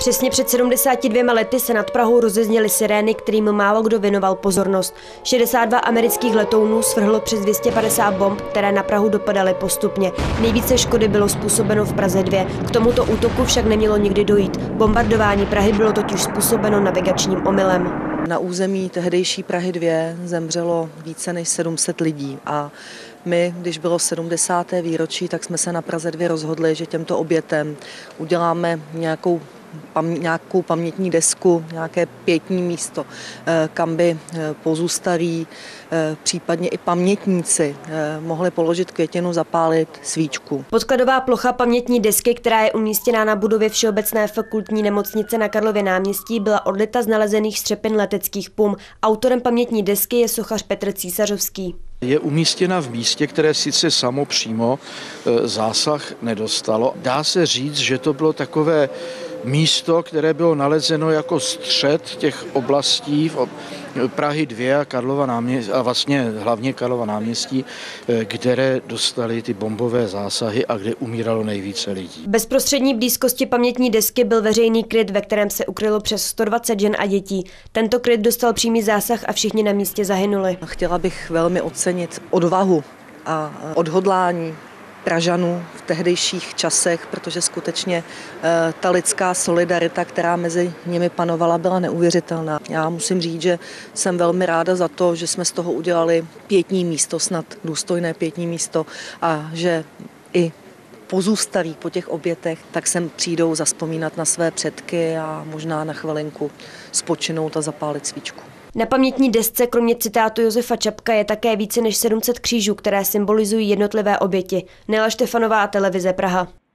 Přesně před 72 lety se nad Prahou rozezněly sirény, kterým málo kdo věnoval pozornost. 62 amerických letounů svrhlo přes 250 bomb, které na Prahu dopadaly postupně. Nejvíce škody bylo způsobeno v Praze 2. K tomuto útoku však nemělo nikdy dojít. Bombardování Prahy bylo totiž způsobeno navigačním omylem. Na území tehdejší Prahy 2 zemřelo více než 700 lidí a my, když bylo 70. výročí, tak jsme se na Praze 2 rozhodli, že těmto obětem uděláme nějakou pamětní desku, nějaké pietní místo, kam by pozůstalí, případně i pamětníci mohli položit květinu, zapálit svíčku. Podkladová plocha pamětní desky, která je umístěná na budově Všeobecné fakultní nemocnice na Karlově náměstí, byla odlita z nalezených střepin leteckých pum. Autorem pamětní desky je sochař Petr Císařovský. Je umístěna v místě, které sice samo přímo zásah nedostalo. Dá se říct, že to bylo takové místo, které bylo nalezeno jako střed těch oblastí Prahy 2 a Karlova náměstí, a vlastně hlavně Karlova náměstí, které dostaly ty bombové zásahy a kde umíralo nejvíce lidí. V bezprostřední blízkosti pamětní desky byl veřejný kryt, ve kterém se ukrylo přes 120 žen a dětí. Tento kryt dostal přímý zásah a všichni na místě zahynuli. Chtěla bych velmi ocenit odvahu a odhodlání Pražanů v tehdejších časech, protože skutečně ta lidská solidarita, která mezi nimi panovala, byla neuvěřitelná. Já musím říct, že jsem velmi ráda za to, že jsme z toho udělali pietní místo, snad důstojné pietní místo, a že i pozůstalí po těch obětech, tak sem přijdou zazpomínat na své předky a možná na chvilinku spočinout a zapálit svíčku. Na pamětní desce kromě citátu Josefa Čapka je také více než 700 křížů, které symbolizují jednotlivé oběti. Nela Štefanová, Televize Praha.